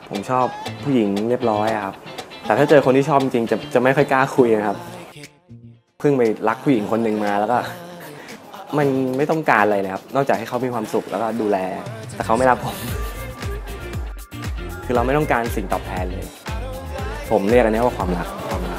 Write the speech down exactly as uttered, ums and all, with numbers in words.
ผมชอบผู้หญิงเรียบร้อยครับแต่ถ้าเจอคนที่ชอบจริงๆจะจะไม่ค่อยกล้าคุยนะครับเพิ่งไปรักผู้หญิงคนหนึ่งมาแล้วก็มันไม่ต้องการอะไรเลยครับนอกจากให้เขามีความสุขแล้วก็ดูแลแต่เขาไม่รักผมคือเราไม่ต้องการสิ่งตอบแทนเลยผมเรียกอันนี้ว่าความรักความรัก